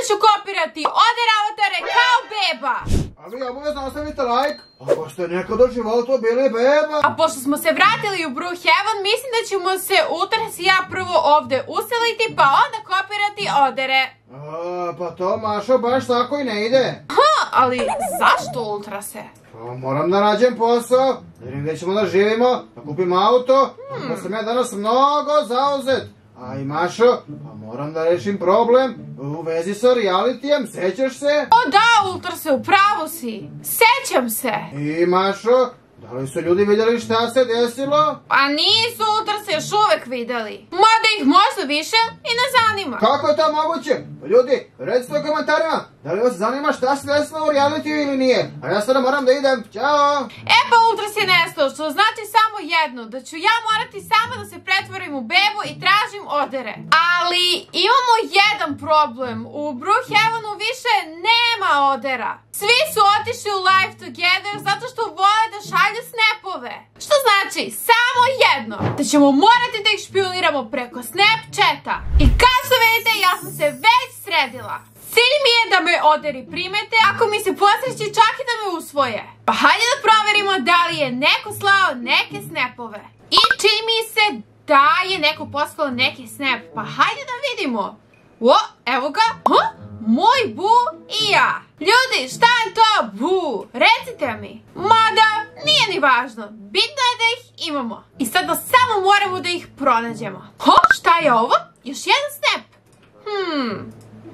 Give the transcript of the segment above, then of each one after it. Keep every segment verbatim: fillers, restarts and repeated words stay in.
ću kopirati oder avatare kao beba. A vi obavezno ostavite like, ako ste nekad u životu bili beba. A pošto smo se vratili u Brookhaven, mislim da ćemo se Ultras i ja prvo ovde useliti, pa onda kopirati odere. A, pa to, Mašo, baš tako i ne ide. Ha, ali zašto Ultrase? Pa moram da nađem posao, da vidim gdje ćemo da živimo, da kupim auto, hmm. pa sam ja danas mnogo zauzet. A i Mašo, pa moram da rešim problem u vezi sa realitijem, sećaš se? O da, Ultrase, upravo si. Sećam se. I Mašo, da li su ljudi vidjeli šta se desilo? Pa nisu, Ultrase, još uvek vidjeli. Mada ih možda više i ne zanima. Kako je to moguće? Ljudi, recite u komentarima, da li vas zanima šta se desilo u realitiju ili nije? A ja sada moram da idem, ćao! E pa Ultras je nestao, što znači samo jedno, da ću ja morati sama da se pretvorim u bebu i tražim odere. Ali imamo jedan problem, u Brookhavenu više nema odera. Svi su otišli u Live Together zato što vole da šalju snapove. Što znači samo jedno, da ćemo morati da ih špioniramo preko Snapchata. I kao što vidite, ja sam se već sredila. Cilj mi je da me oderi primete, ako mi se posreći čak i da me usvoje. Pa hajde da proverimo da li je neko slao neke snapove. I čini mi se da je neko poslao neki snap, pa hajde da vidimo. O, evo ga. Ha? Moj Bu i ja. Ljudi, šta je to Bu? Recite mi. Mada, nije ni važno. Bitno je da ih imamo. I sada samo moramo da ih pronađemo. Ha, šta je ovo? Još jedan snap. Hmm...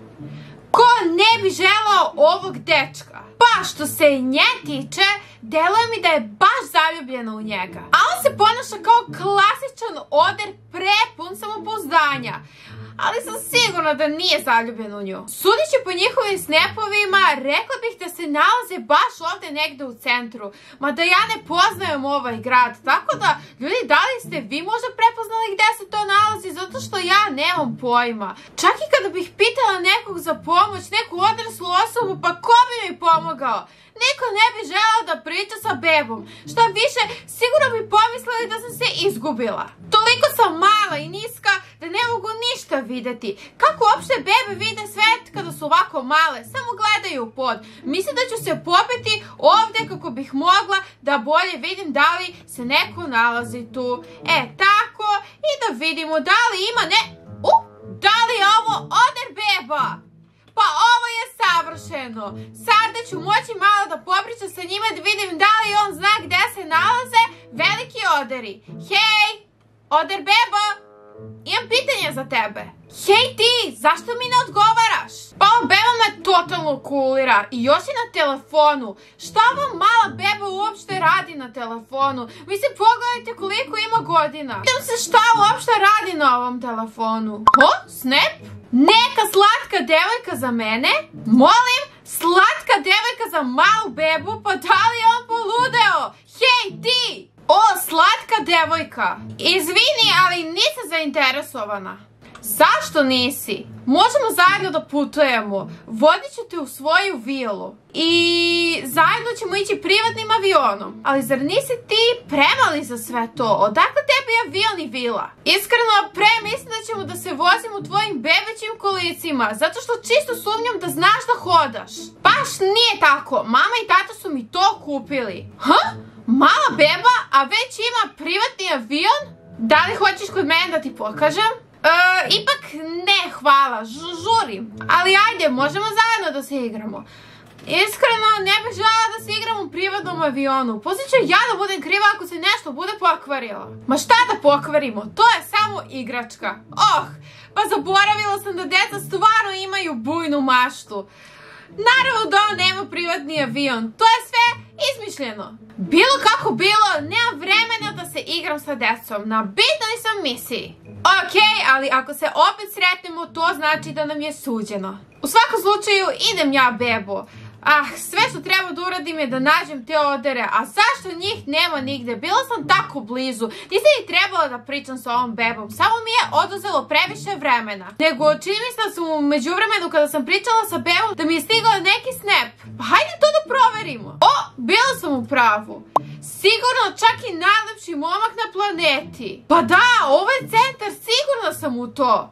Ko ne bi želao ovog dečka? Pa što se i nje tiče, deluje mi da je baš zaljubljena u njega. A on se ponaša kao klasičan oder prepun samopouzdanja. Ali sam sigurna da nije zaljubljen u nju. Sudeći po njihovim snapovima, rekla bih da se nalaze baš ovde negde u centru. Mada ja ne poznajem ovaj grad, tako da, ljudi, da li ste vi možda prepoznali gde se to nalazi, zato što ja nemam pojma. Čak i kada bih pitala nekog za pomoć, neku odraslu osobu, pa ko bi mi pomogao? Niko ne bi želeo da priča sa bebom. Šta više, sigurno bi pomislili da sam se izgubila. Toliko sam mala i niska da ne mogu ništa videti. Kako uopšte bebe vide svet kada su ovako male? Samo gledaju u pod. Mislim da ću se popeti ovde kako bih mogla da bolje vidim da li se neko nalazi tu. E, tako. I da vidimo da li ima ne... U, da li je ovo oder beba? Pa ovo je savršeno. Sada ću moći malo da popričam sa njima da vidim da li on zna gde se nalaze veliki oderi. Hej, oder beba, imam pitanje za tebe. Hej ti, zašto mi ne odgovaraš? Pa ova beba me totalno kulira i još i na telefonu. Šta ova mala beba uopšte radi na telefonu? Mislim, pogledajte koliko ima godina. Pitam se šta uopšte radi na ovom telefonu. Ho, snap? Neka slatka devojka za mene? Molim, slatka devojka za malu bebu? Pa da li je on poludeo? Hej ti! O, slatka devojka. Izvini, ali nisam zainteresovana. Zašto nisi? Možemo zajedno da putujemo. Vodit ću te u svoju vilu. I zajedno ćemo ići privatnim avionom. Ali zar nisi ti premali za sve to? Odakle tebi avion i vila? Iskreno, pre mislim da ćemo da se vozimo u tvojim bebećim kolicima. Zato što čisto sumnjam da znaš da hodaš. Baš nije tako. Mama i tata su mi to kupili. Ha? Mala beba, a već ima privatni avion? Da li hoćeš kod mene da ti pokažem? E, ipak ne, hvala, žurim. Ali ajde, možemo zajedno da se igramo. Iskreno, ne bih želela da se igram u privatnom avionu. Poslije ću ja da budem kriva ako se nešto bude pokvarilo. Ma šta da pokvarimo? To je samo igračka. Oh, pa zaboravila sam da deca stvarno imaju bujnu maštu. Naravno da on nema privatni avion. To je sve izmišljeno. Bilo kako bilo, nemam vremena da se igram sa decom. Na bitnoj sam misiji. Ok, ali ako se opet sretnemo, to znači da nam je suđeno. U svakom slučaju, idem ja bebo. Ah, sve što treba da uradim je da nađem te odere, a zašto njih nema nigde? Bila sam tako blizu, nisam ni trebala da pričam sa ovom bebom, samo mi je oduzelo previše vremena. Nego čini mi se da sam u međuvremenu kada sam pričala sa bebom da mi je stigao neki snap. Pa hajde to da proverimo. O, bila sam u pravu. Sigurno čak i najlepši momak na planeti. Pa da, ovo je centar, sigurno sam u to.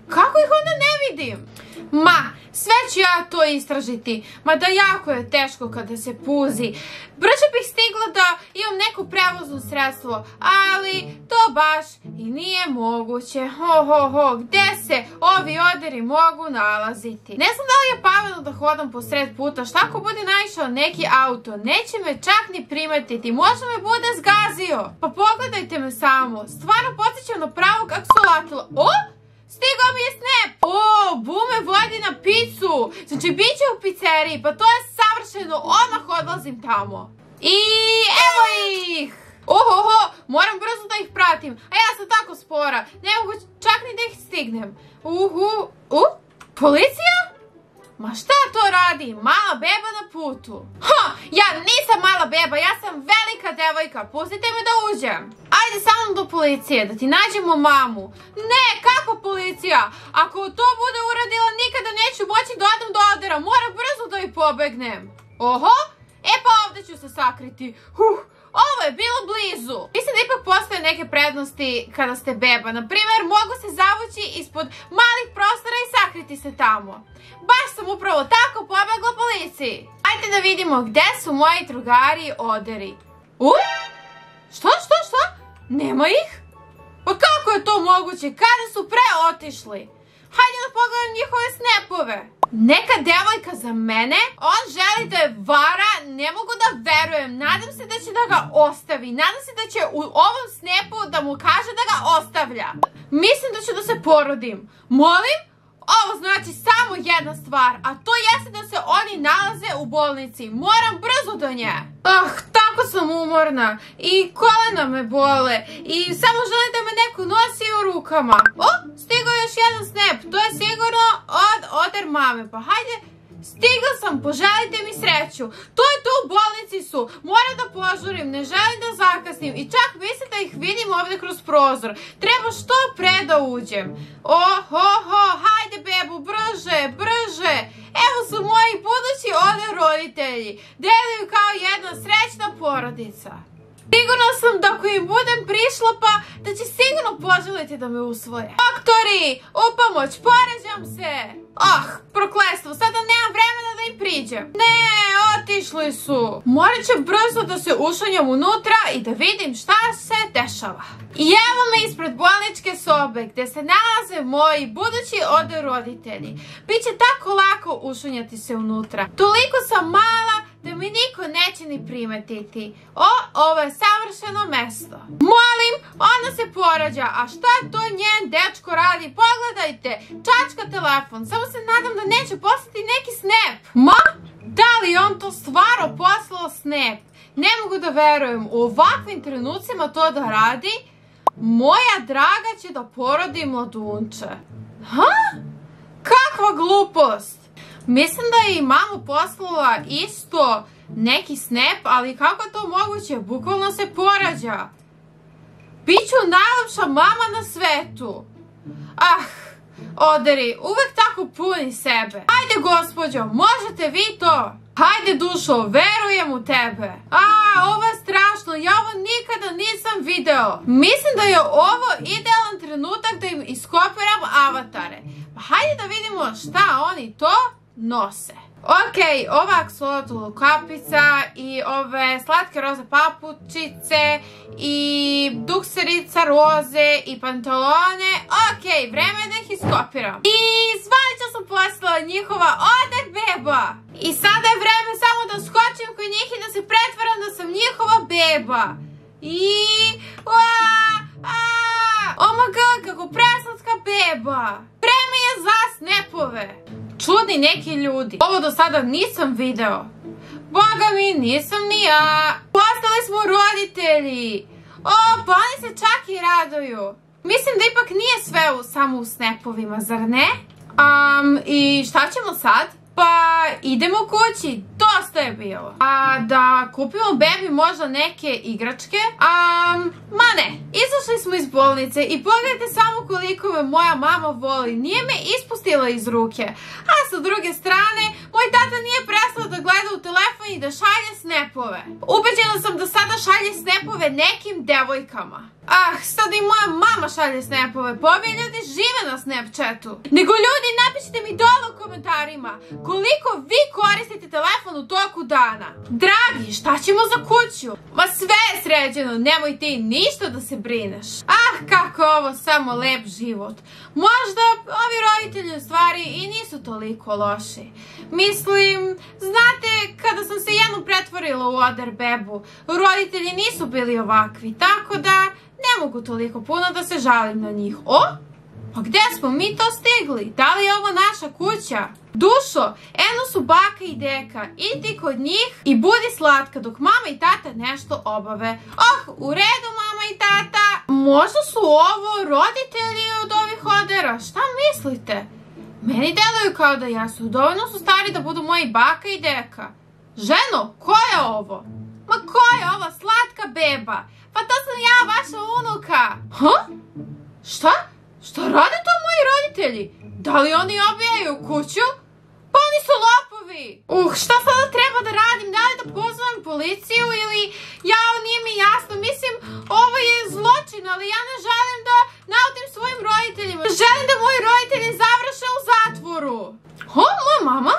Kako ih onda ne vidim? Ma, sve ću ja to istražiti. Mada jako je teško kada se puzi. Brže bih stigla da imam neko prevozno sredstvo, ali to baš i nije moguće. Ho, ho, ho, gde se ovi oderi mogu nalaziti? Ne znam da li je pametno da hodam po sred puta. Šta ako bude naišao neki auto? Neće me čak ni primetiti. Možda me bude zgazio. Pa pogledajte me samo. Stvarno podsjećam na pravog aksolatila. O! Stigao mi je snap! O, bume vodi na picu! Znači, bit će u pizzeriji, pa to je savršeno, odmah odlazim tamo. I evo ih! Ohoho, moram brzo da ih pratim, a ja sam tako spora, ne mogu čak ni da ih stignem. Uhu, u, policija? Ma šta to radi? Mala beba na putu. Ha, ja nisam mala beba, ja sam velika devojka, pustite me da uđem. Ajde sa mnom do policije, da ti nađemo mamu. Ne, kako policija? Ako to bude uradila, nikada neću moći da odem do odera, moram brzo da joj pobegnem. Oho, e pa ovdje ću se sakriti. Huh, ovo je bilo blizu. Mislim da ipak postoje neke prednosti kada ste beba. Naprimjer, mogu se zavući ispod malih prostora i sakriti se tamo. Baš sam upravo tako pobegla policiji. Ajde da vidimo gde su moji drugari i oderi. U? Što, što, što? Nema ih? Pa kako je to moguće? Kada su pre otišli? Hajde da pogledam njihove snapove. Neka devojka za mene? On želi da je vara? Ne mogu da verujem. Nadam se da će da ga ostavi. Nadam se da će u ovom snapu da mu kaže da ga ostavlja. Mislim da ću da se porodim. Molim? Ovo znači samo jedna stvar, a to jeste da se oni nalaze u bolnici. Moram brzo do nje. Ah, tako sam umorna i kolena me bole i samo želim da me neko nosi u rukama. O, stigao još jedan snap, to je sigurno od oder mame, pa hajde. Stigla sam, poželite mi sreću. To je to, u bolnici su. Moram da požurim, ne želim da zakasnim. I čak mislim da ih vidim ovdje kroz prozor. Treba što pre da uđem. Ohoho, hajde bebu, brže, brže. Evo su moji budući oder roditelji. Deluju kao jedna srećna porodica. Sigurno sam da ako im budem prišla pa da će sigurno poželiti da me usvoje. Doktori, u pomoć, poređam se. Ah, prokletstvo, sada nemam vremena da im priđem. Ne, otišli su. Morat ću brzo da se ušunjam unutra i da vidim šta se dešava. I evo me ispred bolničke sobe gdje se nalaze moji budući oder roditelji. Biće tako lako ušunjati se unutra. Toliko sam mala da mi niko neće ni primetiti. O, ovo je savršeno mesto. Molim, ona se porađa, a šta to njen dečko radi? Pogledajte, čačka telefon, samo se nadam da neće poslati neki snap. Ma, da li on to stvarno poslao snap? Ne mogu da verujem, u ovakvim trenucima to da radi. Moja draga će da porodi mladunče. Ha? Kakva glupost! Mislim da je i mamu poslala isto neki snap, ali kako je to moguće? Bukvalno se porađa. Biću najlepša mama na svetu. Ah, oderi, uvek tako puni sebe. Hajde gospođo, možete vi to. Hajde dušo, verujem u tebe. A, ovo je strašno, ja ovo nikada nisam video. Mislim da je ovo idealan trenutak da im iskopiram avatare. Pa hajde da vidimo šta oni to nose. Ok, ova aksolotl kapica i ove slatke roze papučice i dukserica roze i pantalone. Ok, vreme je da ih iskopiram. I zvanično sam poslala njihova oder beba. I sada je vreme samo da skočim kod njih i da se pretvaram da sam njihova beba. I... Oh my god, kako preslatka beba. Vreme je za snapove. Čudni neki ljudi. Ovo do sada nisam video. Boga mi, nisam ni ja. Postali smo roditelji. O, pa oni se čak i raduju. Mislim da ipak nije sve u, samo u snapovima, zar ne? Um, I šta ćemo sad? Pa idemo kući, dosta je bilo. A da kupimo bebi možda neke igračke? Um, ma ne, izašli smo iz bolnice i pogledajte samo koliko me moja mama voli. Nije me ispustila iz ruke. A sa druge strane, moj tata nije prestao da gleda u telefon i da šalje snapove. Ubeđena sam da sada šalje snapove nekim devojkama. Ah, sad i moja mama šalje snapove, pa ovi ljudi žive na Snapchatu. Nego ljudi, napišite mi dole u komentarima koliko vi koristite telefon u toku dana. Dragi, šta ćemo za kuću? Ma sve je sređeno, nemoj ti ništa da se brineš. Ah, kako je ovo samo lep život. Možda ovi roditelji u stvari i nisu toliko loši. Mislim, znate, kada sam se jednom pretvorila u oder bebu, roditelji nisu bili ovakvi, tako da ne mogu toliko puno da se žalim na njih. O, pa gde smo mi to stigli? Da li je ovo naša kuća? Dušo, eno su baka i deka, idi kod njih i budi slatka dok mama i tata nešto obave. Oh, u redu mama i tata. Možda su ovo roditelji od ovih odera, šta mislite? Meni deluju kao da jesu, dovoljno su stari da budu moji baka i deka. Ženo, ko je ovo? Ma ko je ova slatka beba? Pa to sam ja, vaša unuka. Ha? Šta? Šta rade to moji roditelji? Da li oni obijaju kuću? Pa oni su lopovi. Uh, šta sada treba da radim? Da li da pozovem policiju ili... Jao, nije mi jasno. Mislim, ovo je zločin, ali ja ne želim da nautim svojim roditeljima. Želim da moji roditelji završe u zatvoru. Ha, moja mama?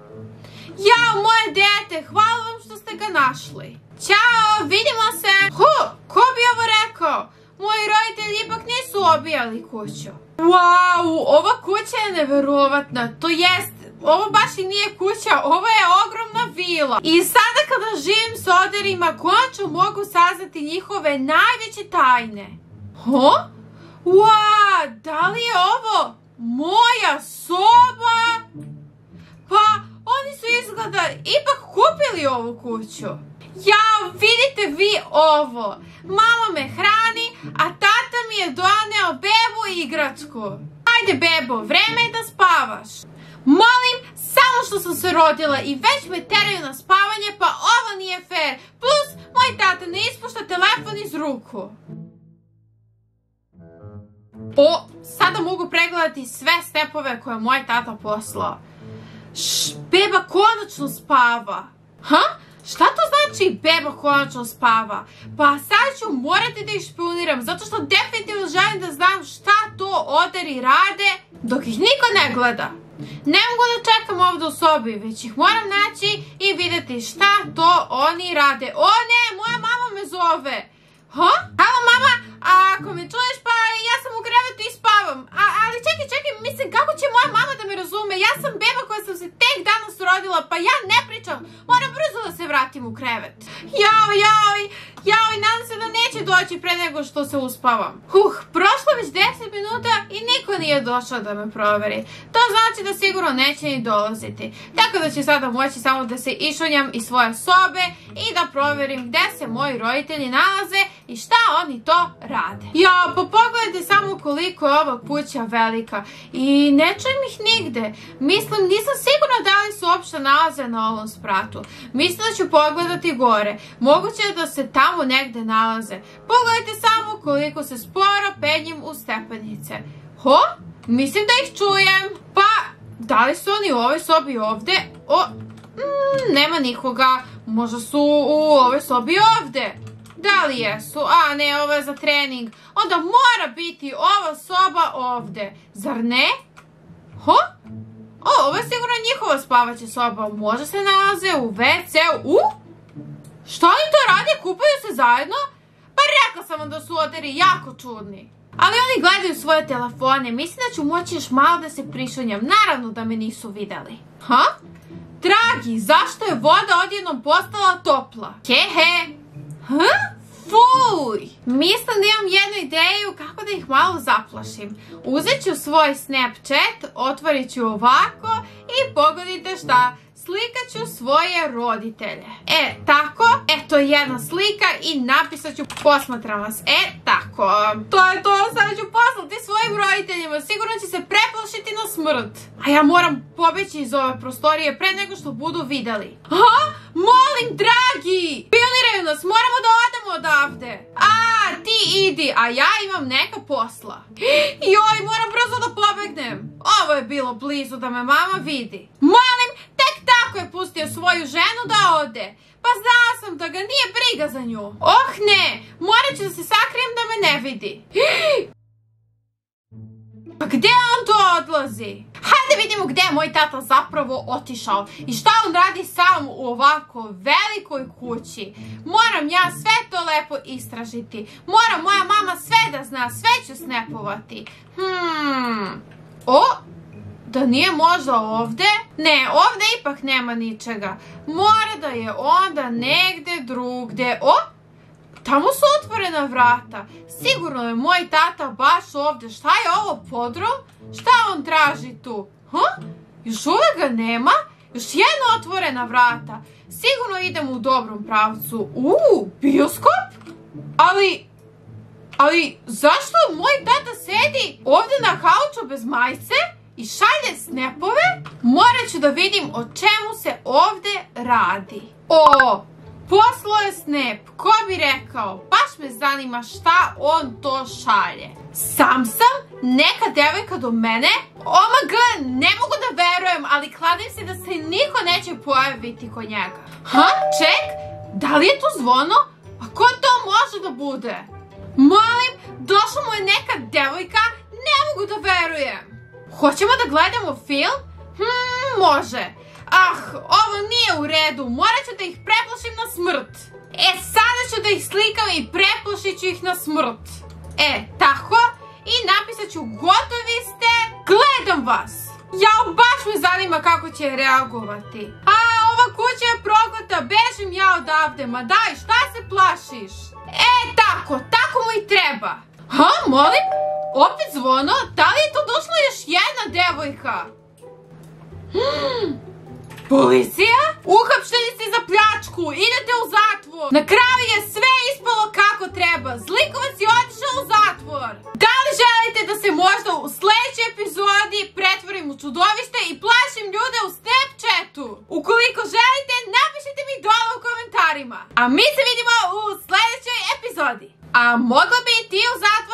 Jao, moje dete, hvala vam što ste ga našli. Ćao, vidimo se. Hu, ko bi ovo rekao? Moji roditelji ipak nisu obijali kuću. Wow, ova kuća je neverovatna. To jest, ovo baš i nije kuća, ovo je ogromna vila. I sada kada živim s oderima, konačno mogu saznati njihove najveće tajne. Ho? Wow, da li je ovo moja soba? Pa, oni su izgleda ipak kupili ovu kuću. Jao, vidite vi ovo. Mama me hrani, a tata mi je doneo bebu i igračku. Ajde bebo, vreme je da spavaš. Molim, samo što sam se rodila i već me teraju na spavanje, pa ovo nije fair. Plus, moj tata ne ispušta telefon iz ruku. O, sada mogu pregledati sve snapove koje moj tata poslao. Šš, beba konačno spava. Ha? Šta to znači beba konačno spava? Pa sad ću morati da ih špioniram, zato što definitivno želim da znam šta to oderi rade dok ih niko ne gleda. Ne mogu da čekam ovdje u sobi, već ih moram naći i vidjeti šta to oni rade. O ne, moja mama me zove. Ha? Halo mama, a ako me čuješ pa ja sam u krevetu i spavam. A, ali čekaj, čekaj, mislim kako će moja mama da me razume? Ja sam beba koja sam se tek danas rodila, pa ja ne pričam. Moram brzo da se vratim u krevet. Jao, jao, jao, nadam se da neće doći pre nego što se uspavam. Huh, prošlo već deset minuta i niko nije došao da me proveri. To znači da sigurno neće ni dolaziti. Tako da ću sada moći samo da se išunjam iz svoje sobe i da proverim gde se moji roditelji nalaze i šta oni to rade. Ja, pa pogledajte samo koliko je ova kuća velika i ne čujem ih nigde. Mislim, nisam sigurna da li se uopšte nalaze na ovom spratu. Mislim da ću pogledati gore. Moguće je da se tamo negde nalaze. Pogledajte samo koliko se sporo penjem u stepenice. Ho? Mislim da ih čujem. Pa, da li su oni u ovoj sobi ovde? O, mm, nema nikoga. Možda su u ovoj sobi ovde. Da li jesu? A ne, ovo je za trening. Onda mora biti ova soba ovde. Zar ne? Ho? O, ovo je sigurno njihova spavaća soba. Možda se nalaze u ve ce-u. U? Šta oni to rade? Kupaju se zajedno? Pa rekla sam vam da su oderi jako čudni. Ali oni gledaju svoje telefone. Mislim da ću moći još malo da se prišunjam. Naravno da me nisu videli. Ha? Dragi, zašto je voda odjednom postala topla? Hehe. Ha? Fuj! Mislim da imam jednu ideju kako da ih malo zaplašim. Uzet ću svoj Snapchat, otvorit ću ovako i pogodite šta? Slikat ću svoje roditelje. E, tako. Eto jedna slika i napisat ću posmatram vas. E, tako. To je to, sada ću poslati svojim roditeljima. Sigurno će se preplašiti na smrt. A ja moram pobeći iz ove prostorije pre nego što budu videli. Ha? Molim, dragi! Pioniraju nas, moramo da odemo odavde. A, ti idi, a ja imam neka posla. Joj, moram brzo da pobegnem. Ovo je bilo blizu da me mama vidi. Molim, tek tako je pustio svoj moju ženu da ode. Pa znala sam da ga nije briga za nju. Oh ne, morat ću da se sakrijem da me ne vidi. Pa gde on to odlazi? Hajde vidimo gde je moj tata zapravo otišao i šta on radi sam u ovako velikoj kući. Moram ja sve to lepo istražiti. Mora moja mama sve da zna, sve ću snepovati. Hmm, o, da nije možda ovde? Ne, ovde ipak nema ničega. Mora da je onda negde drugde. O, tamo su otvorena vrata. Sigurno je moj tata baš ovde. Šta je ovo, podrum? Šta on traži tu? Ha? Još uvek ga nema? Još jedna otvorena vrata. Sigurno idem u dobrom pravcu. Uuu, bioskop? Ali, ali zašto moj tata sedi ovde na kauču bez majice i šalje snapove? Morat ću da vidim o čemu se ovde radi. O, poslao je snap, ko bi rekao, baš me zanima šta on to šalje. Sam sam? Neka devojka do mene? Omg, ne mogu da verujem, ali kladim se da se niko neće pojaviti kod njega. Ha, ček, da li je to zvono? A ko to može da bude? Molim, došla mu je neka devojka, ne mogu da verujem. Hoćemo da gledamo film? Hmm, može. Ah, ovo nije u redu, morat ću da ih preplašim na smrt. E, sada ću da ih slikam i preplašit ću ih na smrt. E, tako, i napisat ću gotovi ste, gledam vas. Jao, baš me zanima kako će reagovati. A, ova kuća je prokleta, bežim ja odavde, ma daj, šta se plašiš? E, tako, tako mu i treba. Ha, molim, opet zvono, da li je to došla još jedna devojka? Hmm, policija? Uhapšteni ste za pljačku, idete u zatvor. Na kraju je sve ispalo kako treba, zlikovac je otišao u zatvor. Da li želite da se možda u sledećoj epizodi pretvorim u čudovište i plašim ljude u Snapchatu? Ukoliko želite, napišite mi dole u komentarima. A mi se vidimo u sledećoj epizodi. A mogla bi i ti u zatvor